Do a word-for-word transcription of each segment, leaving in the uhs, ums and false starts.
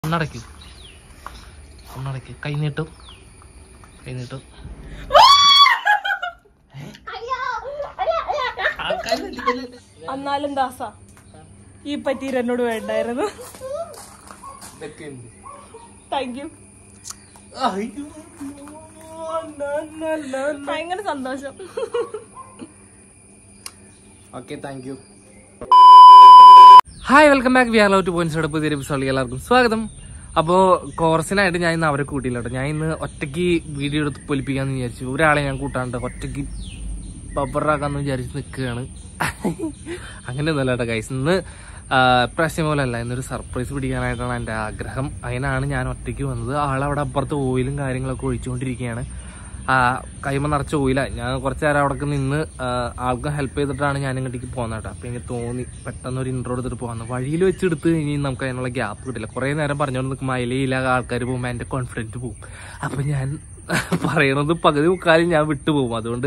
കണ്ണടയ്ക്ക് കണ്ണടയ്ക്ക് കൈ നീട്ടും കൈ നീട്ടും എന്നാലും ദാസ ഈ പറ്റീര് എന്നോട് വേണ്ടായിരുന്നു. Thank you. ഭയങ്കര സന്തോഷം. Okay thank you. Hi welcome back. We are love to points പുതിയൊരു എപ്പിസോഡിൽ എല്ലാവർക്കും സ്വാഗതം. അപ്പോൾ കോറസിനായിട്ട് ഞാൻ ഇന്ന് അവരെ കൂട്ടിയില്ല കേട്ടോ. ഞാൻ ഇന്ന് ഒറ്റയ്ക്ക് വീഡിയോ എടുത്ത് പൊലിപ്പിക്കാമെന്ന് വിചാരിച്ചു. ഒരാളെ ഞാൻ കൂട്ടാണ്ട് ഒറ്റയ്ക്ക് പവറാക്കാന്ന് വിചാരിച്ച് നിൽക്കുകയാണ്. അങ്ങനെയൊന്നുമല്ല കേട്ടോ ഗൈസ്. ഇന്ന് ഇപ്രാവശ്യം പോലെ അല്ല, ഇന്നൊരു സർപ്രൈസ് പിടിക്കാനായിട്ടാണ് എൻ്റെ ആഗ്രഹം. അതിനാണ് ഞാൻ ഒറ്റയ്ക്ക് വന്നത്. ആളവിടെ അപ്പുറത്ത് ഓയിലും കാര്യങ്ങളൊക്കെ ഒഴിച്ചുകൊണ്ടിരിക്കുകയാണ്. കൈമ നിറച്ച ഓയില. ഞാൻ കുറച്ച് നേരം അവിടെ നിന്ന് ആൾക്ക് ഹെൽപ്പ് ചെയ്തിട്ടാണ് ഞാൻ ഇങ്ങോട്ടേക്ക് പോകുന്നത് കേട്ടോ. അപ്പം എനിക്ക് തോന്നി പെട്ടെന്ന് ഒരു ഇൻട്രോ എടുത്തിട്ട് പോകുന്നത്. വഴിയിൽ വെച്ചെടുത്ത് ഇനി നമുക്ക് അതിനുള്ള ഗ്യാപ്പ് കിട്ടില്ല. കുറേ നേരം പറഞ്ഞുകൊണ്ട് നിൽക്കുമ്പോൾ അതിലേയില്ല ആൾക്കാർ പോകുമ്പോൾ എൻ്റെ കോൺഫിഡൻറ്റ് പോകും. അപ്പം ഞാൻ പറയണത് പകുതി മുക്കാലും ഞാൻ വിട്ടുപോകും. അതുകൊണ്ട്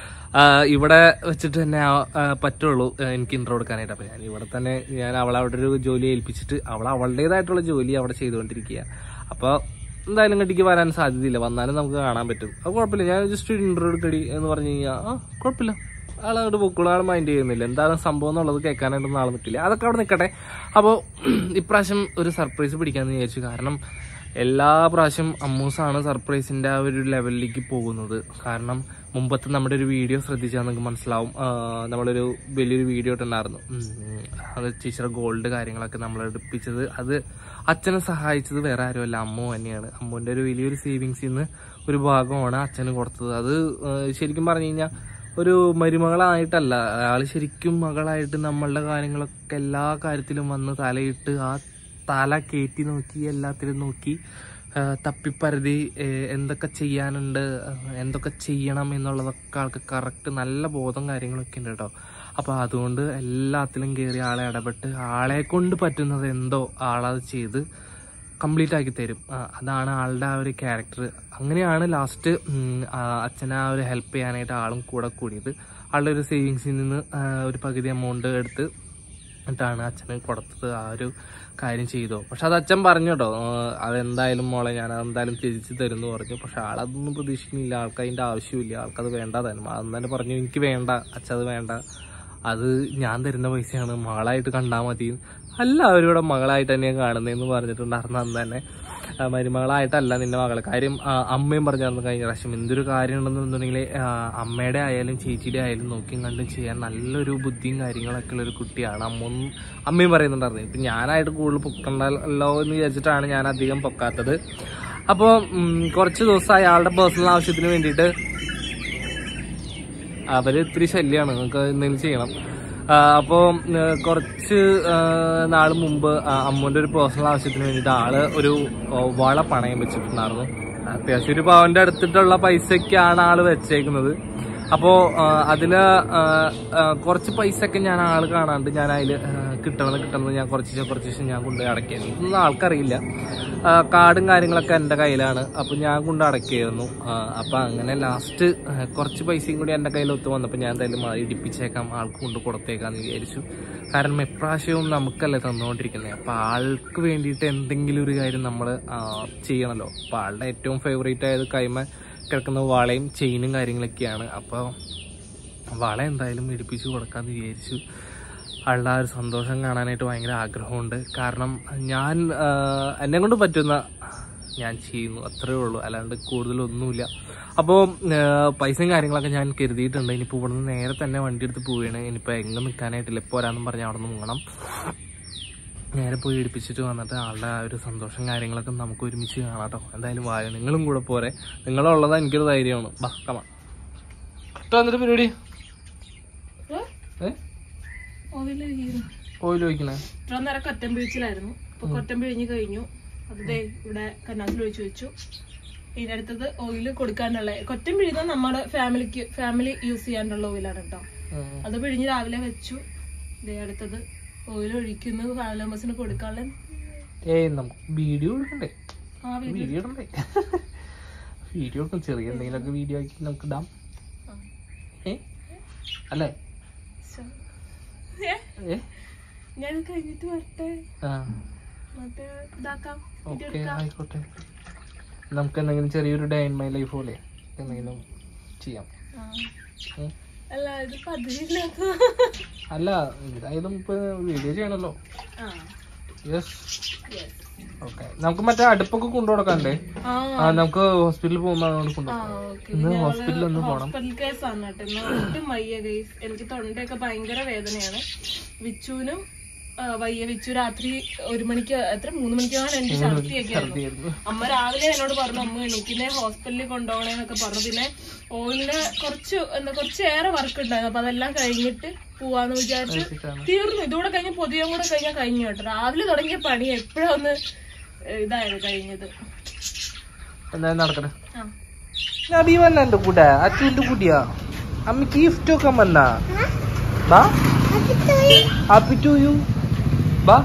ഇവിടെ വെച്ചിട്ട് തന്നെ പറ്റുള്ളൂ എനിക്ക് ഇൻട്രോ എടുക്കാനായിട്ട്. അപ്പം ഞാൻ ഇവിടെ തന്നെ ഞാൻ അവളെ അവിടെ ഒരു ജോലി ഏൽപ്പിച്ചിട്ട് അവൾ അവളുടേതായിട്ടുള്ള ജോലി അവിടെ ചെയ്തുകൊണ്ടിരിക്കുക. അപ്പോൾ എന്തായാലും ഇങ്ങോട്ടേക്ക് വരാൻ സാധ്യതയില്ല. വന്നാലും നമുക്ക് കാണാൻ പറ്റും. അത് കുഴപ്പമില്ല. ഞാൻ ജസ്റ്റ് ഒരു ഇൻട്രോ എടുക്കടി എന്ന് പറഞ്ഞു കഴിഞ്ഞാൽ ആ കുഴപ്പമില്ല, ആളങ്ങോട്ട് പൊക്കുള്ള ആൾ മൈൻഡ് ചെയ്യുന്നില്ല. എന്താണ് സംഭവം എന്നുള്ളത് കേൾക്കാനായിട്ടൊന്നും ആൾ നിൽക്കില്ല. അതൊക്കെ അവിടെ നിൽക്കട്ടെ. അപ്പോൾ ഇപ്രാവശ്യം ഒരു സർപ്രൈസ് പിടിക്കാമെന്ന് വിചാരിച്ചു. കാരണം എല്ലാ പ്രാവശ്യം അമ്മൂസാണ് സർപ്രൈസിൻ്റെ ആ ഒരു ലെവലിലേക്ക് പോകുന്നത്. കാരണം മുമ്പത്തെ നമ്മുടെ ഒരു വീഡിയോ ശ്രദ്ധിച്ചാൽ നിങ്ങൾക്ക് മനസ്സിലാവും. നമ്മളൊരു വലിയൊരു വീഡിയോ ഇട്ടുണ്ടായിരുന്നു. അത് ടീച്ചർ ഗോൾഡ് കാര്യങ്ങളൊക്കെ നമ്മൾ എടുപ്പിച്ചത് അത് അച്ഛനെ സഹായിച്ചത് വേറെ ആരുമല്ല, അമ്മു തന്നെയാണ്. അമ്മുവിൻ്റെ ഒരു വലിയൊരു സേവിങ്സിൽ നിന്ന് ഒരു ഭാഗമാണ് അച്ഛന് കൊടുത്തത്. അത് ശരിക്കും പറഞ്ഞു കഴിഞ്ഞാൽ ഒരു മരുമകളായിട്ടല്ല, അയാൾ ശരിക്കും മകളായിട്ട് നമ്മളുടെ കാര്യങ്ങളൊക്കെ എല്ലാ കാര്യത്തിലും വന്ന് തലയിട്ട് ആ തല കയറ്റി നോക്കി എല്ലാത്തിലും നോക്കി തപ്പിപ്പരതി എന്തൊക്കെ ചെയ്യാനുണ്ട്, എന്തൊക്കെ ചെയ്യണം എന്നുള്ളതൊക്കെ ആൾക്ക് കറക്റ്റ് നല്ല ബോധം കാര്യങ്ങളൊക്കെ ഉണ്ട് കേട്ടോ. അപ്പോൾ അതുകൊണ്ട് എല്ലാത്തിലും കയറി ആളെ ഇടപെട്ട് ആളെ കൊണ്ട് പറ്റുന്നത് എന്തോ ആളത് ചെയ്ത് കംപ്ലീറ്റ് ആക്കി തരും. അതാണ് ആളുടെ ആ ഒരു ക്യാരക്ടർ. അങ്ങനെയാണ് ലാസ്റ്റ് അച്ഛനെ ആ ഒരു ഹെൽപ്പ് ചെയ്യാനായിട്ട് ആളും കൂടെ കൂടിയത്. ആളുടെ ഒരു സേവിങ്സിൽ നിന്ന് ഒരു പകുതി എമൗണ്ട് എടുത്ത് എന്നിട്ടാണ് അച്ഛന് കൊടുത്തത്. ആ ഒരു കാര്യം ചെയ്തോ. പക്ഷെ അത് അച്ഛൻ പറഞ്ഞു കേട്ടോ, അതെന്തായാലും മോളെ ഞാൻ അതെന്തായാലും തിരിച്ച് തരുമെന്ന് പറഞ്ഞു. പക്ഷെ ആളതൊന്നും പ്രതീക്ഷിക്കുന്നില്ല. ആൾക്ക് അതിൻ്റെ ആവശ്യമില്ല, ആൾക്കത് വേണ്ട തന്നെ. അന്ന് തന്നെ പറഞ്ഞു എനിക്ക് വേണ്ട അച്ഛ, അത് വേണ്ട, അത് ഞാൻ തരുന്ന പൈസയാണ്, മകളായിട്ട് കണ്ടാൽ മതി. അല്ല, അവരിവിടെ മകളായിട്ട് തന്നെയാണ് കാണുന്നതെന്ന് പറഞ്ഞിട്ടുണ്ടായിരുന്നു അന്ന് തന്നെ. മരുമകളായിട്ടല്ല നിന്റെ മകളെ. കാര്യം അമ്മയും പറഞ്ഞിരുന്നു കഴിഞ്ഞ പ്രാവശ്യം എന്തൊരു കാര്യം ഉണ്ടെന്നുണ്ടെങ്കിൽ അമ്മയുടെ ആയാലും ചേച്ചിയുടെ ആയാലും നോക്കിയും കണ്ടും ചെയ്യാൻ നല്ലൊരു ബുദ്ധിയും കാര്യങ്ങളൊക്കെ ഉള്ളൊരു കുട്ടിയാണ് അമ്മൊന്നും അമ്മയും പറയുന്നുണ്ടായിരുന്നു. ഇപ്പം ഞാനായിട്ട് കൂടുതൽ പൊക്കണ്ടല്ലോ എന്ന് വിചാരിച്ചിട്ടാണ് ഞാൻ അധികം പൊക്കാത്തത്. അപ്പോൾ കുറച്ച് ദിവസമായി ആളുടെ പേഴ്സണൽ ആവശ്യത്തിന് വേണ്ടിയിട്ട് അവർ ഇത്തിരി ശല്യമാണ്, നമുക്ക് എന്തെങ്കിലും ചെയ്യണം. അപ്പോൾ കുറച്ച് നാൾ മുമ്പ് അമ്മൂൻ്റെ ഒരു പേഴ്സണൽ ആവശ്യത്തിന് വേണ്ടിയിട്ട് ആള് ഒരു വള പണയം വെച്ചിട്ടുണ്ടായിരുന്നു. അത്യാവശ്യം ഒരു പവന്റെ അടുത്തിട്ടുള്ള പൈസക്കാണ് ആള് വെച്ചേക്കുന്നത്. അപ്പോൾ അതില് കുറച്ച് പൈസ ഒക്കെ ഞാൻ ആള് കാണാണ്ട് ഞാൻ അതിൽ കിട്ടണത് കിട്ടണത് ഞാൻ കുറച്ച് കുറച്ച് ഞാൻ കൊണ്ടുപോയി അടയ്ക്കായിരുന്നു. ഇതൊന്നും ആൾക്കറിയില്ല. കാർഡും കാര്യങ്ങളൊക്കെ എൻ്റെ കയ്യിലാണ്. അപ്പം ഞാൻ കൊണ്ട് അടയ്ക്കായിരുന്നു. അപ്പം അങ്ങനെ ലാസ്റ്റ് കുറച്ച് പൈസയും കൂടി എൻ്റെ കയ്യിൽ ഒത്തു വന്നപ്പോൾ ഞാൻ എന്തായാലും ഇടിപ്പിച്ചേക്കാം, ആൾക്ക് കൊണ്ട് കൊടുത്തേക്കാന്ന് വിചാരിച്ചു. കാരണം എപ്രാവശ്യവും നമുക്കല്ലേ തന്നുകൊണ്ടിരിക്കുന്നത്. അപ്പം ആൾക്ക് വേണ്ടിയിട്ട് എന്തെങ്കിലും ഒരു കാര്യം നമ്മൾ ചെയ്യണമല്ലോ. അപ്പം ആളുടെ ഏറ്റവും ഫേവറേറ്റ് ആയത് കൈമ കിടക്കുന്ന വളയും ചെയിനും കാര്യങ്ങളൊക്കെയാണ്. അപ്പോൾ വള എന്തായാലും ഇടിപ്പിച്ച് കൊടുക്കാമെന്ന് വിചാരിച്ചു. ആളുടെ ആ ഒരു സന്തോഷം കാണാനായിട്ട് ഭയങ്കര ആഗ്രഹമുണ്ട്. കാരണം ഞാൻ എന്നെ കൊണ്ട് പറ്റുന്ന ഞാൻ ചെയ്യുന്നു, അത്രയേ ഉള്ളൂ, അല്ലാണ്ട് കൂടുതലൊന്നുമില്ല. അപ്പോൾ പൈസയും കാര്യങ്ങളൊക്കെ ഞാൻ കരുതിയിട്ടുണ്ട്. ഇനിയിപ്പോൾ ഇവിടെ നിന്ന് നേരെ തന്നെ വണ്ടി എടുത്ത് പോവുകയാണ്. ഇനിയിപ്പോൾ എങ്ങും നിൽക്കാനായിട്ടില്ല, ഇപ്പോൾ വരാമെന്നും പറഞ്ഞാൽ അവിടെ നിന്ന് മുങ്ങണം. നേരെ പോയി ഇടിപ്പിച്ചിട്ട് വന്നിട്ട് ആളുടെ ആ ഒരു സന്തോഷം കാര്യങ്ങളൊക്കെ നമുക്ക് ഒരുമിച്ച് കാണാം കേട്ടോ. എന്തായാലും വായോ, നിങ്ങളും കൂടെ പോരെ. നിങ്ങളുള്ളതാ എനിക്കൊരു ധൈര്യമാണ്. ബാ കമാ വന്നിട്ട് പരിപാടി ഓയിൽ ഒഴിക്കണേ. ഇത്ര നേരം കൊറ്റം പിഴിച്ചിലായിരുന്നു. ഇപ്പൊ കൊറ്റം പിഴിഞ്ഞ് കഴിഞ്ഞു. അത് ഇവിടെ കന്നാസിൽ ഒഴിച്ചു വെച്ചു. ഇതിനടുത്തത് ഓയില് കൊടുക്കാനുള്ള, കൊറ്റം പിഴിയുന്നത് നമ്മുടെ ഫാമിലിക്ക് ഫാമിലി യൂസ് ചെയ്യാനുള്ള ഓയിലാണ് കേട്ടോ. അത് പിഴിഞ്ഞ് രാവിലെ വെച്ചു. ഇതേ അടുത്തത് ഓയിൽ ഒഴിക്കുന്നത് ഫാമിലി മെമ്പേഴ്സിന് കൊടുക്കാനുള്ള. ഏയ് നമുക്ക് വീഡിയോ എടുക്കണ്ടേ? വീഡിയോ ഇടണ്ടേ? വീഡിയോ എടുക്കും, ചെറിയ എന്തെങ്കിലുമൊക്കെ വീഡിയോ ആക്കി നമുക്ക് ഇടാം. ഏ അല്ലേ? ഞാൻ കഴിഞ്ഞിട്ട് വരട്ടെ. എന്നിട്ട് ഇതാക്കാം. ഓക്കെ ആയിക്കോട്ടെ. നമുക്ക് എന്തെങ്കിലും ചെറിയൊരു ഡേ ഇൻ മൈ ലൈഫ് പോലെ എന്തെങ്കിലും ചെയ്യാം. അല്ല ഇത് പതിവില്ലാത്ത അല്ല ഇതായാലും ഇപ്പൊ വീഡിയോ ചെയ്യണല്ലോ. Yes okay. നമുക്ക് മറ്റേ അടുപ്പൊക്കെ കൊണ്ടുകൊടുക്കാണ്ടേ? നമുക്ക് ഹോസ്പിറ്റലിൽ പോകുമ്പോ ഇന്ന് ഹോസ്പിറ്റലിൽ ഒന്ന് പോണം. ഹോസ്പിറ്റൽ കേസാണ് കേട്ടോ. ഇന്ന് ഒട്ടും വയ്യ ഗൈസ്. എനിക്ക് തൊണ്ടയൊക്കെ ഭയങ്കര വേദനയാണ്. വിച്ചുവിനും വയ്യ. വിച്ചു രാത്രി ഒരു മണിക്ക് എത്ര മൂന്ന് മണിക്കാണ് എനിക്ക് ഛർദിയൊക്കെ ആയിരുന്നു. അമ്മ രാവിലെ എന്നോട് പറഞ്ഞു അമ്മ എണീക്കിനെ ഹോസ്പിറ്റലിൽ കൊണ്ടുപോകണേന്നൊക്കെ പറഞ്ഞു. പിന്നെ ഓയിലിന് കുറച്ച് എന്താ കുറച്ചേറെ വർക്ക് ഉണ്ടായിരുന്നു. അപ്പൊ അതെല്ലാം കഴിഞ്ഞിട്ട് പോവാന്ന് വിചാരിച്ച് തീർന്നു. ഇതുകൂടെ കഴിഞ്ഞ് പൊതിയും കൂടെ കഴിഞ്ഞാൽ കഴിഞ്ഞു കേട്ടോ. രാവിലെ തുടങ്ങിയ പണി എപ്പോഴാ ഒന്ന് ഇതായത് കഴിഞ്ഞത്. എന്തായാലും നടക്കട്ടെ. അഭിമന്നെ കൂടെ അച്ഛൻ്റെ കുട്ടിയാ അമ്മക്ക് ഗിഫ്റ്റ് ഒക്കെ വന്നാ ബാ ഹാപ്പി ടു യു ബാ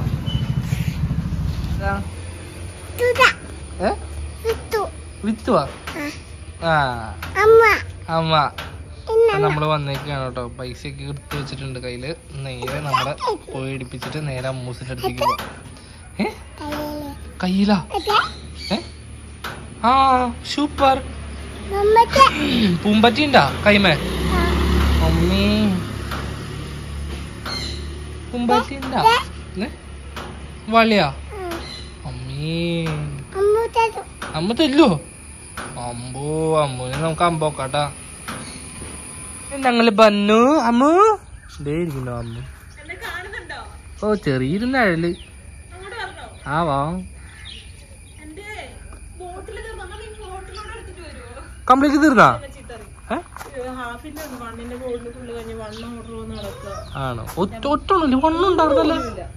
വിത്തുവാ ആ അമ്മ നമ്മള് വന്നേക്കാണ് കേട്ടോ. പൈസ ഒക്കെ എടുത്ത് വെച്ചിട്ടുണ്ട് കയ്യില്. നേരെ നമ്മളെ പോയി ഇടിപ്പിച്ചിട്ട് നേരെ അമ്മൂസിന്റെ അടുത്തേക്ക് പോവാം. ഏ കയ്യിലാ? ഏ ആ സൂപ്പർ. പൂമ്പറ്റിണ്ടാ കൈമേ? അമ്മീ പൂമ്പറ്റിണ്ടാ? വളിയാ? അമ്മീ അമ്മ തല്ലോ? അമ്പോ അമ്മൂനെ നമുക്ക് അമ്പോക്കാട്ടാ. ഞങ്ങള് ബന്നു അമ്മു ദേ ഇരിക്കുന്നു അമ്മു. ഓ ചെറിയൊരു നിഴല്. ആ വാ. കംപ്ലീറ്റ് തീർന്നാ? ആണോ? ഒറ്റൊന്നുമില്ല വണ്ണുണ്ടായിരുന്നല്ലേ?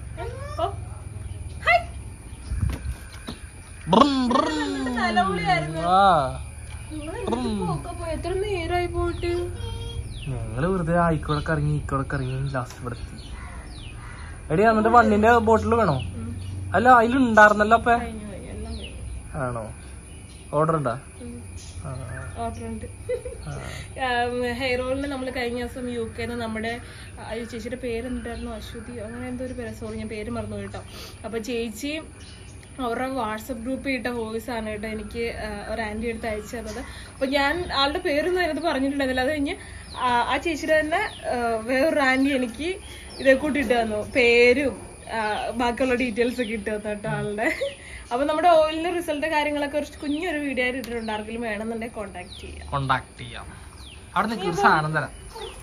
എത്ര നേരായി പോയിട്ട് ഞങ്ങള് വെറുതെ ആയിക്കോടൊക്കെ ഇറങ്ങി ഇക്കോടൊക്കെ ഇറങ്ങി ലാസ്റ്റ് ഇവിടെ എത്തി. എടി എന്നിട്ട് വണ്ണിന്റെ ബോട്ടിൽ വേണോ? അല്ല അതിലുണ്ടായിരുന്നല്ലോ അപ്പ. ആണോ? ഓർഡർ ഉണ്ടാ? ഓർഡർ ഉണ്ട്. ഹെയർ ഓയിലിന് നമ്മൾ കഴിഞ്ഞ ദിവസം യു കെന്ന് നമ്മുടെ ചേച്ചിയുടെ പേരെന്തായിരുന്നു? അശ്വതി അങ്ങനെ എന്തോ ഒരു പേര്. സോറി ഞാൻ പേര് മറന്നു കേട്ടോ. അപ്പൊ ചേച്ചി അവരുടെ വാട്സപ്പ് ഗ്രൂപ്പിൽ ഇട്ട വോയിസ് ആണ് കേട്ടോ എനിക്ക് ഒരു ആന്റി എടുത്ത് അയച്ചു തന്നത്. അപ്പൊ ഞാൻ ആളുടെ പേരൊന്നും അതിനകത്ത് പറഞ്ഞിട്ടുണ്ടായിരുന്നില്ല. അത് കഴിഞ്ഞ് ആ ചേച്ചിയുടെ തന്നെ വേറൊരു ആന്റി എനിക്ക് ഇതേ കൂട്ടി ഇട്ട് തന്നു. പേരും ബാക്കിയുള്ള ഡീറ്റെയിൽസ് ഒക്കെ ഇട്ട് തന്നു കേട്ടോ ആളുടെ. അപ്പൊ നമ്മുടെ ഓയിലിന്റെ റിസൾട്ട് കാര്യങ്ങളൊക്കെ ഒരു കുഞ്ഞൊരു വീഡിയോ ആയിട്ട് ഇട്ടിട്ടുണ്ട്. ആർക്കെങ്കിലും വേണമെന്നുണ്ടെങ്കിൽ കോണ്ടാക്ട് ചെയ്യാം. കോണ്ടാക്ട് ചെയ്യാം. അവിടെ നിൽക്കുന്ന സാധനം തരാം.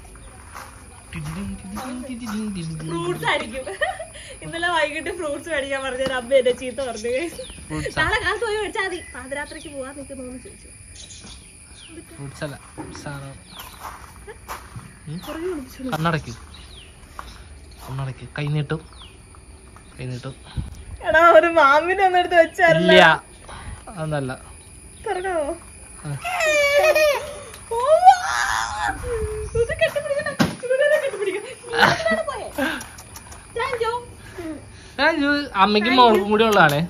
ഫ്രൂട്ട്സ് ആയിരിക്കും. ഇന്നലെ വൈകിട്ട് ഫ്രൂട്ട്സ് മേടിക്കാൻ പറഞ്ഞ അമ്മ എന്നെ ചീത്ത പറഞ്ഞു. നാളെ കാലത്ത് പോയി മേടിച്ചാൽ മതി, പാതിരാത്രിക്ക് പോവാൻ നിൽക്കുന്നു ചോദിച്ചു. കണ്ണടക്ക് കണ്ണടക്ക് കൈ നീട്ടും കൈ നീട്ടും. എടാ ഒരു മാമിനെ ഒന്നെടുത്ത് വെച്ചല്ല. അതല്ല തുറക്കാമോ? അമ്മയ്ക്കും മോൾക്കും കൂടി ഉള്ളതാണേ.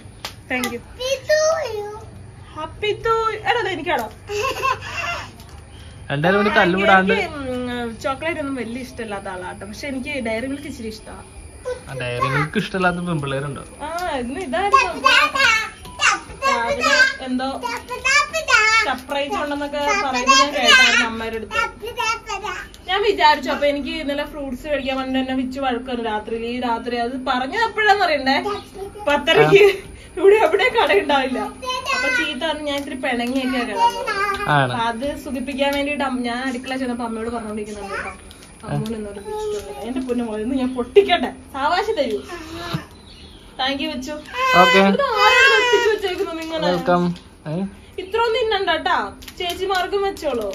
രണ്ടാലും കൂടി കല്ലുവിടാണ്ട്. ചോക്ലേറ്റ് ഒന്നും വലിയ ഇഷ്ടമില്ലാത്ത ആളാട്ടോ. പക്ഷെ എനിക്ക് ഡയറി മിൽക്ക് ഇച്ചിരി ഇഷ്ടമാണ്. ഡയറി മിൽക്ക് ഇഷ്ടമില്ലാത്ത പെൺപിള്ളേരുണ്ടോ? ആ ഇന്ന് ഇതായിരുന്നു രാവിലെ എന്തോ സർപ്രൈസ് ഉണ്ടെന്നൊക്കെ പറയുന്നത് ഞാൻ കേട്ടായിരുന്നു അമ്മയുടെ അടുത്ത്. ഞാൻ വിചാരിച്ചു. അപ്പൊ എനിക്ക് ഇന്നലെ ഫ്രൂട്ട്സ് കഴിക്കാൻ വേണ്ടി എന്നെ വിച്ച് വഴക്കാണ് രാത്രിയിൽ. ഈ രാത്രി അത് പറഞ്ഞത് എപ്പോഴാന്ന് അറിയണ്ടേ? പത്തരക്ക് ഇവിടെ എവിടെ കട ഉണ്ടാവില്ല. അപ്പൊ ചീത്ത പറഞ്ഞ് ഞാൻ ഇത്തിരി പിണങ്ങിയൊക്കെയാ കിടന്നത്. അത് സുഖിപ്പിക്കാൻ വേണ്ടിട്ട് ഞാൻ അടുക്കള ചെന്നപ്പോ അമ്മയോട് പറഞ്ഞോണ്ടിരിക്കുന്നുണ്ട് കേട്ടോ. അമ്മൂന് എന്നോട് ഇഷ്ടമല്ല. എന്റെ പൊന്നു മോളെ ഇന്ന് ഞാൻ പൊട്ടിക്കട്ടെ. സാവാശി തരൂ. താങ്ക് യു വെച്ചു. എത്തിച്ചു വെച്ചേക്കുന്നു നിങ്ങള്. ഇത്രയും തിന്നണ്ടാ ചേച്ചിമാർക്കും വെച്ചോളൂ.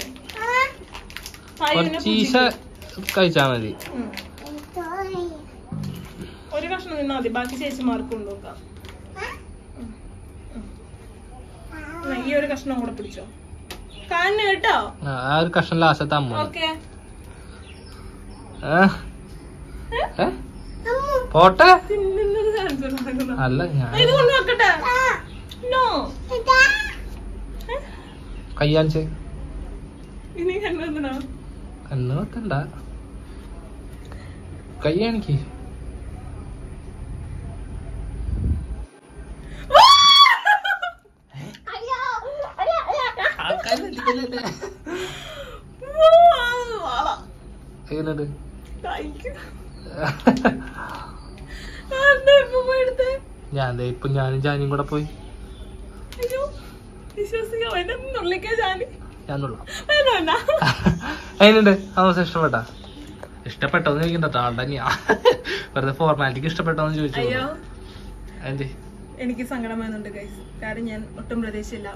കഴിച്ചാ മതി. ഒരു കഷ്ണം നിന്നാ മതി, ബാക്കി ചേച്ചിമാർക്കും നോക്കാം. ഈ ഒരു കഷ്ണം കൂടെ പിടിച്ചോ കാന്നെ കേട്ടോ. ആ ഒരു കഷ്ണം ലാസ്റ്റ് അമ്മ. ഓക്കെ പോട്ടെ. അല്ല ഇത് കൊണ്ട് വെക്കട്ടെ. കയ്യാൻചേ ഇനി കണ്ണു കണ്ണ് വെക്കണ്ട. കയ്യാണിക്ക് എങ്ങനെയുണ്ട്? ഞാൻ ഇപ്പൊ ഞാനും ജാനിയും കൂടെ പോയി. ഞാൻ എങ്ങനെയുണ്ട്? അവസ്ഥ ഇഷ്ടപ്പെട്ടാ? ഇഷ്ടപ്പെട്ടോന്ന് ചോദിക്കണ്ട, ആളുടെ തന്നെയാ. വെറുതെ ഫോർമാലിറ്റിക്ക് ഇഷ്ടപ്പെട്ടോന്ന് ചോദിച്ചു. എന്ത് എനിക്ക് സങ്കടം വരുന്നുണ്ട് ഗൈസ്, കാരണം ഞാൻ ഒട്ടും പ്രതീക്ഷിച്ചില്ല.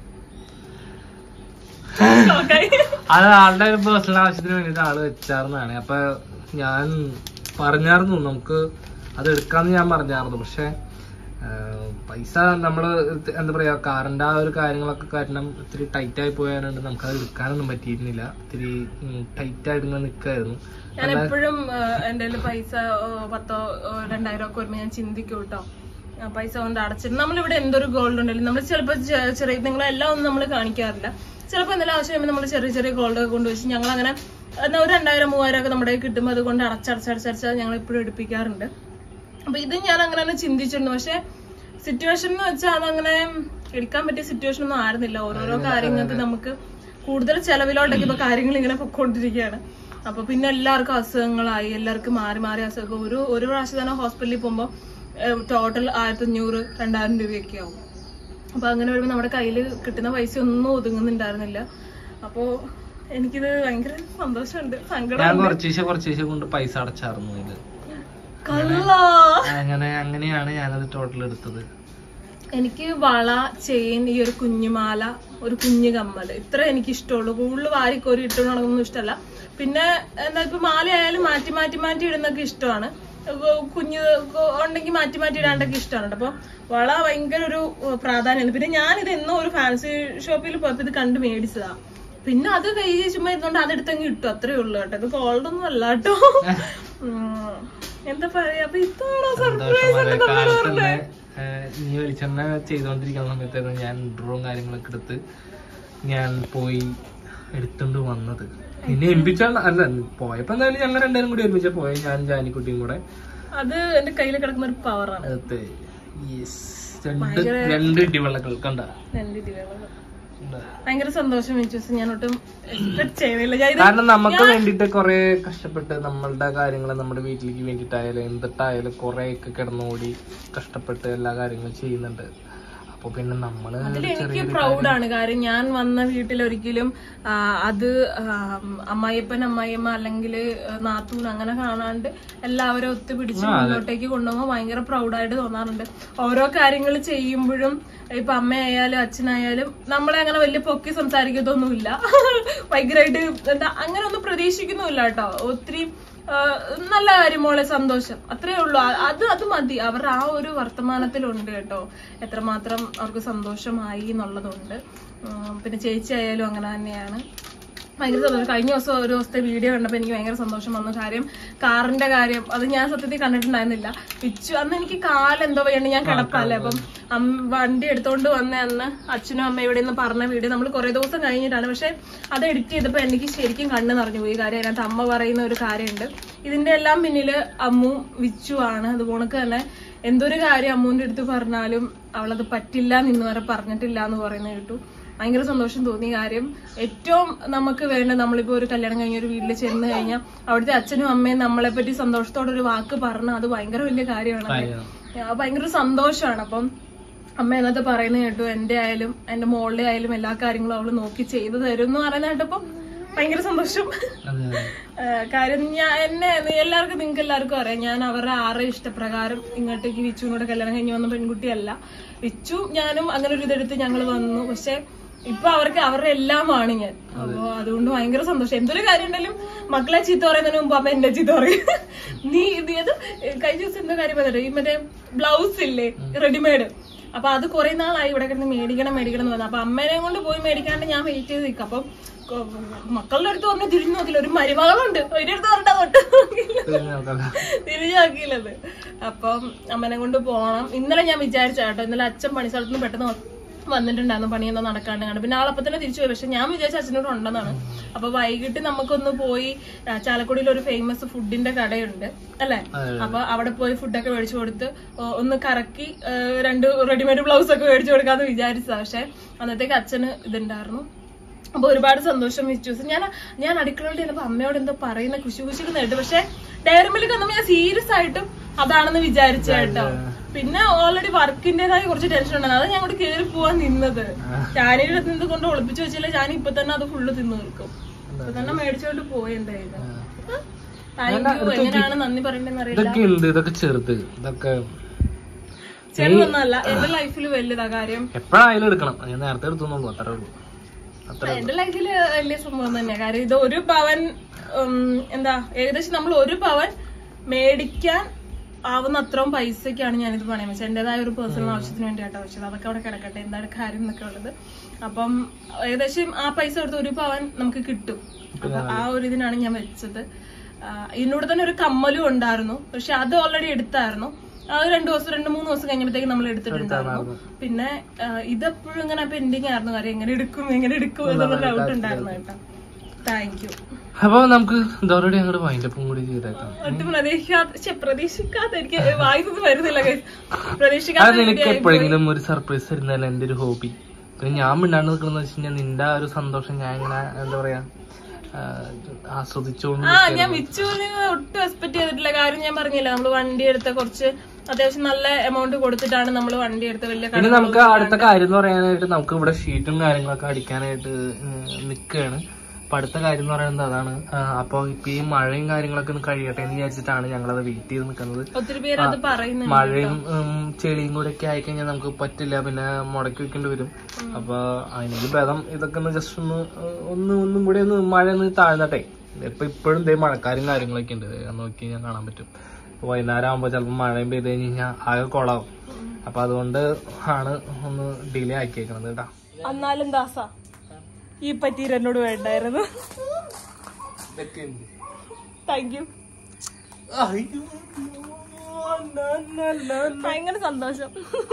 അത് ആളുടെ ഒരു പേഴ്സണൽ ആവശ്യത്തിന് വേണ്ടിട്ട് ആള് വെച്ചാർന്നാണ്. അപ്പൊ ഞാൻ പറഞ്ഞായിരുന്നു നമുക്ക് അത് എടുക്കാന്ന് ഞാൻ പറഞ്ഞായിരുന്നു. പക്ഷെ പൈസ നമ്മള് എന്താ പറയാ, കാറിന്റെ ആ ഒരു കാര്യങ്ങളൊക്കെ കാരണം ഇത്തിരി ടൈറ്റ് ആയി പോയാലുണ്ട്, നമുക്കത് എടുക്കാനൊന്നും പറ്റിയിരുന്നില്ല. ഇത്തിരി ടൈറ്റ് ആയിട്ട് ഇങ്ങനെ നിൽക്കായിരുന്നു. ഞാൻ എപ്പോഴും എന്റെ പൈസ പത്തോ രണ്ടായിരം ഒക്കെ വരുമ്പോ ഞാൻ ചിന്തിക്കും കേട്ടോ, പൈസ കൊണ്ട് അടച്ചിട്ട് നമ്മളിവിടെ എന്തൊരു ഗോൾഡ് ഉണ്ടെങ്കിലും നമ്മൾ ചിലപ്പോൾ ചെറിയ നിങ്ങളെല്ലാം ഒന്നും നമ്മൾ കാണിക്കാറില്ല. ചിലപ്പോൾ എന്തെങ്കിലും ആവശ്യം വരുമ്പോൾ നമ്മൾ ചെറിയ ചെറിയ ഗോൾഡ് ഒക്കെ കൊണ്ടുവച്ച് ഞങ്ങൾ അങ്ങനെ എന്നാൽ ഒരു രണ്ടായിരം മൂവായിരം ഒക്കെ നമ്മുടെ കിട്ടുമ്പോൾ അതുകൊണ്ട് അടച്ചടച്ചടച്ചടച്ച് ഞങ്ങൾ എപ്പോഴും എടുപ്പിക്കാറുണ്ട്. അപ്പൊ ഇത് ഞാൻ അങ്ങനെ തന്നെ ചിന്തിച്ചിരുന്നു. പക്ഷെ സിറ്റുവേഷൻ എന്ന് വെച്ചാൽ അതങ്ങനെ എടുക്കാൻ പറ്റിയ സിറ്റുവേഷൻ ഒന്നും ആയിരുന്നില്ല. ഓരോരോ കാര്യങ്ങൾക്ക് നമുക്ക് കൂടുതൽ ചെലവിലോട്ടൊക്കെ ഇപ്പൊ കാര്യങ്ങൾ ഇങ്ങനെ പൊക്കോണ്ടിരിക്കുകയാണ്. അപ്പൊ പിന്നെ എല്ലാവർക്കും അസുഖങ്ങളായി, എല്ലാവർക്കും മാറി മാറി അസുഖം. ഒരു ഒരു പ്രാവശ്യം തന്നെ ഹോസ്പിറ്റലിൽ പോകുമ്പോൾ ടോട്ടൽ ആയിരത്തി അഞ്ഞൂറ് രണ്ടായിരം രൂപയൊക്കെ ആവും. അപ്പൊ അങ്ങനെ വരുമ്പോൾ നമ്മുടെ കയ്യിൽ കിട്ടുന്ന പൈസ ഒന്നും ഒതുങ്ങുന്നുണ്ടായിരുന്നില്ല. അപ്പൊ എനിക്കിത് ഭയങ്കര സന്തോഷമുണ്ട്, സങ്കടം. കുറച്ചീശ കുറച്ചീശ കൊണ്ട് പൈസ അടച്ചായിരുന്നു ഇത്. അങ്ങനെ അങ്ങനെയാണ് ഞാനത് ടോട്ടൽ എടുത്തത്. എനിക്ക് വള, ചെയിൻ, ഈ ഒരു കുഞ്ഞുമാല, ഒരു കുഞ്ഞു കമ്മല്, ഇത്ര എനിക്ക് ഇഷ്ടമുള്ളൂ. കൂടുതൽ വാരിക്കോരി ഇട്ടൊന്നും ഇഷ്ടമല്ല. പിന്നെ എന്താ ഇപ്പൊ മാല ആയാലും മാറ്റി മാറ്റി മാറ്റി ഇടുന്നൊക്കെ ഇഷ്ടമാണ്. കുഞ്ഞ് ഉണ്ടെങ്കിൽ മാറ്റി മാറ്റി ഇടാണ്ടൊക്കെ ഇഷ്ടമാണ്. അപ്പൊ വള ഭയങ്കര ഒരു പ്രാധാന്യമാണ്. പിന്നെ ഞാനിത് എന്നോ ഒരു ഫാൻസി ഷോപ്പിൽ പോയപ്പോ ഇത് കണ്ട് മേടിച്ചതാ. പിന്നെ അത് കൈ ചുമ്മാ ഇരുന്നോണ്ട് അതെടുത്തങ്ങ് ഇട്ടു, അത്രേ ഉള്ളു കേട്ടോ. ഇത് ഗോൾഡ് ഒന്നും അല്ല കേട്ടോ. എന്താ പറയാ, അപ്പൊ ഇത്തവണ സർപ്രൈസ് നീ വെളിച്ചെണ്ണ ചെയ്തോണ്ടിരിക്കുന്ന സമയത്തായിരുന്നു ഞാൻ ഡ്രോവും കാര്യങ്ങളൊക്കെ എടുത്ത് ഞാൻ പോയി എടുത്തോണ്ട് വന്നത്. നിന്നെ ഏൽപ്പിച്ചാൽ അല്ല, പോയപ്പോ എന്തായാലും ഞങ്ങൾ രണ്ടുപേരും കൂടി ഒരുമിച്ച പോയ, ഞാൻ ജാനിക്കുട്ടിയും കൂടെ. അത് എന്റെ കയ്യിൽ കിടക്കുന്ന ഒരു പവറാണ്. രണ്ട് രണ്ട് ഇടിവെള്ളകൾ കണ്ട, രണ്ട് ഇടിവെള്ളകൾ. ഭയങ്കര സന്തോഷം. ഞാൻ ഒട്ടും എക്സ്പെക്ട് ചെയ്തില്ല. കാരണം നമുക്ക് വേണ്ടിട്ട് കൊറേ കഷ്ടപ്പെട്ട് നമ്മളുടെ കാര്യങ്ങൾ നമ്മുടെ വീട്ടിലേക്ക് വേണ്ടിട്ടായാലും എന്തിട്ടായാലും കൊറേ ഒക്കെ കിടന്നോടി കഷ്ടപ്പെട്ട് എല്ലാ കാര്യങ്ങളും ചെയ്യുന്നുണ്ട്. അപ്പൊ പിന്നെ നമ്മള് എനിക്ക് പ്രൗഡാണ്. കാര്യം ഞാൻ വന്ന വീട്ടിലൊരിക്കലും അത് അമ്മായിയപ്പൻ അമ്മായിയമ്മ അല്ലെങ്കിൽ നാത്തൂൻ അങ്ങനെ കാണാണ്ട് എല്ലാവരും ഒത്തുപിടിച്ച് മുന്നോട്ടേക്ക് കൊണ്ടുപോകുമ്പോൾ ഭയങ്കര പ്രൗഡായിട്ട് തോന്നാറുണ്ട്. ഓരോ കാര്യങ്ങൾ ചെയ്യുമ്പോഴും ഇപ്പൊ അമ്മയായാലും അച്ഛനായാലും നമ്മളെ അങ്ങനെ വലിയ പൊക്കി സംസാരിക്കത്തൊന്നുമില്ല. ഭയങ്കരമായിട്ട് എന്താ അങ്ങനെ ഒന്നും പ്രതീക്ഷിക്കുന്നുമില്ല കേട്ടോ. ഒത്തിരി നല്ല കാര്യം മോളെ, സന്തോഷം, അത്രേ ഉള്ളൂ. അത് അത് മതി. അവരുടെ ആ ഒരു വർത്തമാനത്തിലുണ്ട് കേട്ടോ എത്രമാത്രം അവർക്ക് സന്തോഷമായി എന്നുള്ളതുണ്ട്. പിന്നെ ചേച്ചി ആയാലും അങ്ങനെ തന്നെയാണ്. ഭയങ്കര സന്തോഷം. കഴിഞ്ഞ ദിവസം ഒരു ദിവസത്തെ വീഡിയോ കണ്ടപ്പോൾ എനിക്ക് ഭയങ്കര സന്തോഷം വന്ന കാര്യം കാറിന്റെ കാര്യം. അത് ഞാൻ സത്യത്തിൽ കണ്ടിട്ടുണ്ടായിരുന്നില്ല. പിച്ചു അന്ന് എനിക്ക് കാലെന്തോ വേണ്ടി ഞാൻ കിടപ്പല്ലേ. അപ്പം വണ്ടി എടുത്തോണ്ട് വന്ന അന്ന് അച്ഛനും അമ്മയും ഇവിടെ നിന്ന് പറഞ്ഞ വീഡിയോ നമ്മൾ കുറെ ദിവസം കഴിഞ്ഞിട്ടാണ്. പക്ഷെ അത് എഡിറ്റ് ചെയ്തപ്പോൾ എനിക്ക് ശരിക്കും കണ്ണ് നിറഞ്ഞു പോയി. കാര്യം അതിനകത്ത് അമ്മ പറയുന്ന ഒരു കാര്യമുണ്ട്. ഇതിന്റെ എല്ലാം പിന്നില് അമ്മു വിച്ചു ആണ്. അതുപോലെ തന്നെ എന്തൊരു കാര്യം അമ്മുവിന്റെ അടുത്ത് പറഞ്ഞാലും അവളത് പറ്റില്ല എന്ന് വരെ പറഞ്ഞിട്ടില്ല എന്ന് പറയുന്നത് കേട്ടു. ഭയങ്കര സന്തോഷം തോന്നി. കാര്യം ഏറ്റവും നമുക്ക് വേണ്ട, നമ്മളിപ്പോ ഒരു കല്യാണം കഴിഞ്ഞ ഒരു വീട്ടിൽ ചെന്ന് കഴിഞ്ഞാൽ അവിടുത്തെ അച്ഛനും അമ്മയും നമ്മളെ പറ്റി സന്തോഷത്തോടെ ഒരു വാക്ക് പറഞ്ഞാൽ അത് ഭയങ്കര വലിയ കാര്യമാണ്. ഭയങ്കര സന്തോഷമാണ്. അപ്പം അമ്മ എന്നത്തെ പറയുന്നത് കേട്ടു. എന്റെ ആയാലും എന്റെ മോളുടെ ആയാലും എല്ലാ കാര്യങ്ങളും അവള് നോക്കി ചെയ്തു തരും എന്ന് പറയുന്നത് കേട്ടപ്പം ഭയങ്കര സന്തോഷം. കാര്യം ഞാൻ എന്നെ എല്ലാവർക്കും നിങ്ങൾക്ക് എല്ലാവർക്കും അറിയാം, ഞാൻ അവരുടെ ആറ് ഇഷ്ടപ്രകാരം ഇങ്ങോട്ടേക്ക് വിച്ചുവിനോട് കല്യാണം കഴിഞ്ഞ് വന്ന പെൺകുട്ടിയല്ല. വിച്ചു ഞാനും അങ്ങനെ ഒരു ഇതെടുത്ത് ഞങ്ങൾ വന്നു. പക്ഷെ ഇപ്പൊ അവർക്ക് അവരുടെ എല്ലാമാണ് ഞാൻ. അപ്പൊ അതുകൊണ്ട് ഭയങ്കര സന്തോഷം. എന്തൊരു കാര്യം ഉണ്ടെങ്കിലും മക്കളെ ചീത്ത പറയുന്നതിന് മുമ്പ് അമ്മ എന്റെ ചീത്ത പറയും. നീ ഇത് ഏത് കഴിഞ്ഞ ദിവസം എന്തോ കാര്യം പറഞ്ഞിട്ട് ഈ മറ്റേ ബ്ലൗസ് ഇല്ലേ റെഡിമെയ്ഡ്, അപ്പൊ അത് കുറെ നാളായി ഇവിടെ കിടന്ന് മേടിക്കണം മേടിക്കണം എന്ന് പറഞ്ഞു. അപ്പൊ അമ്മേനെ കൊണ്ട് പോയി മേടിക്കാണ്ട് ഞാൻ വെയിറ്റ് ചെയ്ത് നിൽക്കും. അപ്പം മക്കളുടെ അടുത്ത് പറഞ്ഞ് തിരിഞ്ഞു നോക്കില്ല. ഒരു മരുമകളുണ്ട്, അതിന്റെ അടുത്ത് പറഞ്ഞാ തൊട്ട് തിരിഞ്ഞു നോക്കിയില്ലത്. അപ്പം അമ്മനെ കൊണ്ട് പോകണം. ഇന്നലെ ഞാൻ വിചാരിച്ച കേട്ടോ, ഇന്നലെ അച്ഛൻ പണിസ്ഥലത്ത് നിന്ന് പെട്ടെന്ന് വന്നിട്ടുണ്ടായിരുന്നു, പണിയൊന്നും നടക്കാണ്ട് കണ്ട്. പിന്നെ ആളപ്പം തന്നെ തിരിച്ചു പോയി. പക്ഷെ ഞാൻ വിചാരിച്ച അച്ഛനോട് ഉണ്ടെന്നാണ്. അപ്പൊ വൈകിട്ട് നമുക്കൊന്ന് പോയി ചാലക്കുടിയിൽ ഒരു ഫേമസ് ഫുഡിന്റെ കടയുണ്ട് അല്ലെ, അപ്പൊ അവിടെ പോയി ഫുഡൊക്കെ മേടിച്ചു കൊടുത്ത് ഒന്ന് കറക്കി രണ്ട് റെഡിമെയ്ഡ് ബ്ലൗസ് ഒക്കെ മേടിച്ചു കൊടുക്കാന്ന് വിചാരിച്ചതാ. പക്ഷെ അന്നത്തേക്ക് അച്ഛന് ഇതുണ്ടായിരുന്നു, അപ്പൊ ഒരുപാട് സന്തോഷം വിശ്വസിച്ചു. ഞാൻ ഞാൻ അടുക്കളയിൽ ചിലപ്പോ അമ്മയോട് എന്തോ പറയുന്ന കുശി കുശിക്ക് കേട്ടു. പക്ഷെ ഡയറി മിൽക്ക് ഒന്നും ഞാൻ സീരിയസ് ആയിട്ടും അതാണെന്ന് വിചാരിച്ചു കേട്ടോ. പിന്നെ ഓൾറെഡി വർക്കിന്റേതായ കുറച്ച് ടെൻഷൻ ഉണ്ടായിരുന്നു. അത് ഞാൻ കൂടി കയറി പോവാൻ നിന്നത്. ചാനയുടെ അടുത്ത് നിന്ന് കൊണ്ട് ഒളിപ്പിച്ചു വെച്ചില്ല. ഞാൻ ഇപ്പൊ തന്നെ അത് ഫുള്ള് തിന്നു നിൽക്കും. ഇപ്പൊ തന്നെ മേടിച്ചോണ്ട് പോയി. എന്തായാലും താങ്ക് യു. എങ്ങനെയാണ് നന്ദി പറയണ്ടെന്ന് അറിയില്ല. ഇതൊക്കെ ചെറുത്, ഇതൊക്കെ ചെറുതൊന്നല്ല. എന്റെ ലൈഫിൽ വലുതാ കാര്യം. എപ്പോഴായാലും എടുക്കണം. ഞാൻ നേരത്തെ എടുത്തോന്നുള്ളൂ, അത്രേ ഉള്ളൂ. എന്റെ ലൈഫില് വലിയ സംഭവം തന്നെയാ. കാര്യം ഇത് ഒരു പവൻ എന്താ ഏകദേശം നമ്മൾ ഒരു പവൻ മേടിക്കാൻ ആവുന്ന അത്രയും പൈസക്കാണ് ഞാനിത് പണയം വെച്ചത്. എന്റേതായ ഒരു പേഴ്സണൽ ആവശ്യത്തിന് വേണ്ടിയിട്ടാണ് വെച്ചത്. അതൊക്കെ അവിടെ കിടക്കട്ടെ, എന്താണ് കാര്യം എന്നൊക്കെ ഉള്ളത്. അപ്പം ഏകദേശം ആ പൈസ കൊടുത്ത് ഒരു പവൻ നമുക്ക് കിട്ടും. അപ്പൊ ആ ഒരു ഇതിനാണ് ഞാൻ വെച്ചത്. ഇതിനോട് തന്നെ ഒരു കമ്മലും ഉണ്ടായിരുന്നു. പക്ഷെ അത് ഓൾറെഡി എടുത്തായിരുന്നു. അത് രണ്ടു ദിവസം രണ്ട് മൂന്ന് ദിവസം കഴിഞ്ഞപ്പോഴത്തേക്ക് നമ്മൾ എടുത്തിട്ടുണ്ടായിരുന്നു. പിന്നെ ഇതെപ്പോഴും ഇങ്ങനെ പെൻഡിങ് ആയിരുന്നു. കാര്യം എങ്ങനെ എടുക്കും എങ്ങനെ എടുക്കും എന്നുള്ള ഡൗട്ട് ഉണ്ടായിരുന്നു കേട്ടോ. Thank you. അപ്പൊ നമുക്ക് ഇതോടെ അങ്ങോട്ട് വൈൻഡപ്പും കൂടി ചെയ്തേക്കാം. ഒട്ടും പ്രതീക്ഷിക്കാത്ത പ്രതീക്ഷിക്കാത്ത എനിക്ക് വായിച്ചത് വരുന്നില്ല. പ്രതീക്ഷിക്കാത്ത നിനക്ക് എപ്പോഴെങ്കിലും ഒരു സർപ്രൈസ് തരുന്നതല്ല എന്റെ ഒരു ഹോബി. പിന്നെ ഞാൻ മിണ്ടാണ്ട് നിൽക്കണെന്ന് വെച്ച് കഴിഞ്ഞാൽ നിന്റെ ആ ഒരു സന്തോഷം ഞാൻ ഇങ്ങനെ എന്താ പറയാ ആസ്വദിച്ചോണ്ട്. ആ ഞാൻ വിച്ചുവിന് ഒട്ടും എക്സ്പെക്ട് ചെയ്തിട്ടില്ല. കാര്യം ഞാൻ പറഞ്ഞില്ല, നമ്മള് വണ്ടി എടുത്ത കുറച്ച് അത്യാവശ്യം നല്ല എമൗണ്ട് കൊടുത്തിട്ടാണ് നമ്മൾ വണ്ടി എടുത്ത്. വലിയ പിന്നെ നമുക്ക് അടുത്ത കാര്യം എന്ന് പറയാനായിട്ട് നമുക്ക് ഇവിടെ ഷീറ്റും കാര്യങ്ങളൊക്കെ അടിക്കാനായിട്ട് നിൽക്കുകയാണ്. അപ്പൊ അടുത്ത കാര്യം എന്ന് പറയുന്നത് അതാണ്. അപ്പൊ ഇപ്പൊ ഈ മഴയും കാര്യങ്ങളൊക്കെ ഒന്ന് കഴിയട്ടെ എന്ന് വിചാരിച്ചിട്ടാണ് ഞങ്ങളത് വെയിറ്റ് ചെയ്ത് നിൽക്കുന്നത്. ഒത്തിരി പേര് അത് പറയുന്നുണ്ട്. മഴയും ചെളിയും കൂടെ ഒക്കെ ആയിക്കഴിഞ്ഞാൽ നമുക്ക് പറ്റില്ല, പിന്നെ മുടക്കി വെക്കേണ്ടി വരും. അപ്പൊ അതിനൊരു ഭേദം ഇതൊക്കെ ഒന്ന് ജസ്റ്റ് ഒന്ന് ഒന്ന് ഒന്നും കൂടി ഒന്ന് മഴ ഒന്ന് താഴ്ന്നട്ടെ. ഇപ്പൊ ഇപ്പോഴും ഇതേ മഴക്കാരും കാര്യങ്ങളൊക്കെ ഉണ്ട്, നോക്കി കഴിഞ്ഞാൽ കാണാൻ പറ്റും. വൈകുന്നേരം ആകുമ്പോ ചിലപ്പോൾ മഴയും പെയ്ത് കഴിഞ്ഞ് കഴിഞ്ഞാൽ ആകെ കൊളാവും. അപ്പൊ അതുകൊണ്ട് ആണ് ഒന്ന് ഡിലേ ആക്കിയേക്കണത് കേട്ടാ. എന്നാലും ദാസ ഈ പറ്റീര് എന്നോട് വേണ്ടായിരുന്നു. Thank you. ഭയങ്കര സന്തോഷം.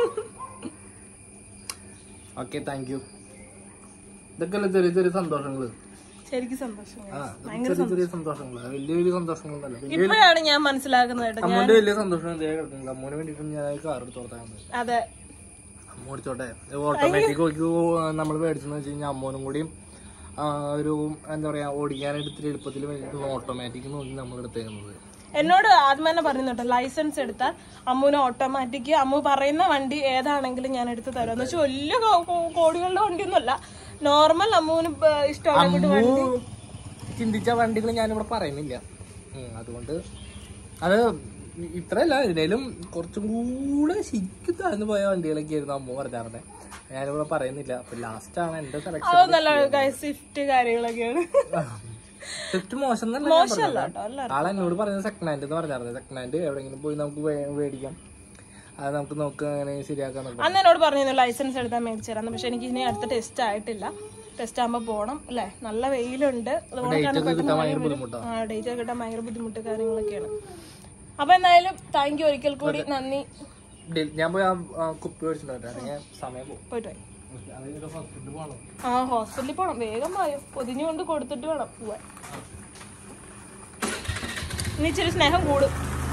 Okay thank you. ഇതൊക്കെ അല്ലേ ചെറിയ ചെറിയ സന്തോഷങ്ങള്. ശരിക്കും സന്തോഷം. ചെറിയ ചെറിയ സന്തോഷങ്ങള്, വലിയ വലിയ സന്തോഷങ്ങളല്ല. ഇപ്പോഴാണ് ഞാൻ മനസ്സിലാക്കുന്നത്. അമ്മൂന്റെ വലിയ സന്തോഷം അമ്മൂന് വേണ്ടിട്ട് ഞാൻ കാർ എടുത്ത് കൊടുത്താൽ. അതെ, ഓടിച്ചോട്ടെ. ഓട്ടോമാറ്റിക് നമ്മൾ മേടിച്ചെന്ന് വെച്ച് കഴിഞ്ഞാൽ അമ്മൂനും കൂടിയും ഒരു എന്താ പറയാ ഓടിക്കാനായിട്ട് ഇത്തിരി എളുപ്പത്തിൽ വേണ്ടിയിട്ടുള്ള ഓട്ടോമാറ്റിക് നോക്കി നമ്മൾ എടുത്തേക്കുന്നത്. എന്നോട് ആദ്യം തന്നെ പറയുന്നുണ്ട്, ലൈസൻസ് എടുത്താൽ അമ്മൂന് ഓട്ടോമാറ്റിക് അമ്മു പറയുന്ന വണ്ടി ഏതാണെങ്കിലും ഞാൻ എടുത്ത് തരാം എന്ന് വെച്ചാൽ വലിയ കോടികളുടെ വണ്ടിയൊന്നുമല്ല, നോർമൽ അമ്മൂന് ഇഷ്ടമുള്ള വണ്ടി. ചിന്തിച്ച വണ്ടികൾ ഞാനിവിടെ പറയുന്നില്ല. അതുകൊണ്ട് അത് ഇത്രയല്ല, ഇതിലും കുറച്ചും കൂടെ ശരിക്കും താഴ്ന്നു പോയ വണ്ടികളൊക്കെ ആയിരുന്നു അമ്മ പറഞ്ഞാറുണ്ട്. ഞാനിവിടെ പറയുന്നില്ല. അപ്പൊ ലാസ്റ്റ് ആണ് എന്റെ സെലക്ഷൻ. സ്വിഫ്റ്റ് കാര്യങ്ങളൊക്കെയാണ്. സ്വിഫ്റ്റ് മോശം തന്നെ. ആളെ എന്നോട് പറയുന്നത് സെക്കൻഡ് ഹാൻഡ് എന്ന് പറഞ്ഞായിരുന്നു. സെക്കൻഡ് ഹാൻഡ് എവിടെയെങ്കിലും പോയി നമുക്ക് മേടിക്കാം, അത് നമുക്ക് നോക്കുക അങ്ങനെ ശരിയാക്കാൻ. അന്ന് എന്നോട് പറഞ്ഞിരുന്നു ലൈസൻസ് എടുത്താൽ മേടിച്ചു തരാന്ന്. പക്ഷെ എനിക്ക് ഇനി അടുത്ത ടെസ്റ്റ് ആയിട്ടില്ല. ടെസ്റ്റ് ആകുമ്പോ പോണം അല്ലെ. നല്ല വെയിലുണ്ട്, ഡേറ്റ് ഒക്കെ കിട്ടാൻ ഭയങ്കര ബുദ്ധിമുട്ട് കാര്യങ്ങളൊക്കെയാണ്. അപ്പൊ എന്തായാലും താങ്ക് യു ഒരിക്കൽ കൂടി, നന്ദി. ഞാൻ പോയി കുപ്പി മേടിച്ചിട്ടുണ്ടായിരുന്നു. സമയം പോയിട്ട് ആ ഹോസ്പിറ്റലിൽ പോണം. വേഗം പോയോ, പൊതിഞ്ഞു കൊണ്ട് കൊടുത്തിട്ട് വേണം പോവാൻ. ഇനി ഇച്ചിരി സ്നേഹം കൂടും.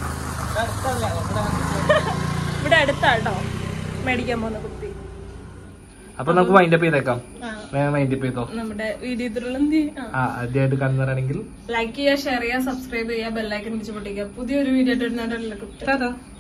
ഇവിടെ അടുത്താട്ടോ മേടിക്കാൻ പോകുന്ന കുപ്പി. അപ്പൊ നമുക്ക് വൈൻഡപ്പ് ചെയ്തേക്കാം. വൈൻഡപ്പ് ചെയ്തോ. നമ്മുടെ വീഡിയോ ആദ്യമായിട്ട് കാണുന്നവരാണെങ്കിൽ ലൈക്ക് ചെയ്യുക, ഷെയർ ചെയ്യുക, സബ്സ്ക്രൈബ് ചെയ്യുക, ബെല്ലൈക്കൻ പിടിച്ച് പൊട്ടിക്കുക. പുതിയൊരു വീഡിയോ ആയിട്ട്